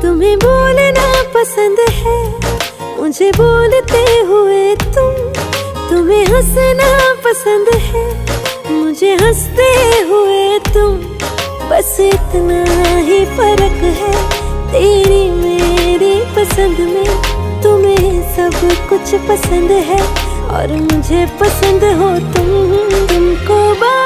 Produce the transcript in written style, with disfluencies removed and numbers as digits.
तुम्हें बोलना पसंद है, मुझे बोलते हुए तुम्हें हंसना पसंद है, मुझे हंसते हुए तुम। बस इतना ही फर्क है तेरी मेरी पसंद में। तुम्हें सब कुछ पसंद है और मुझे पसंद हो तुम। तुमको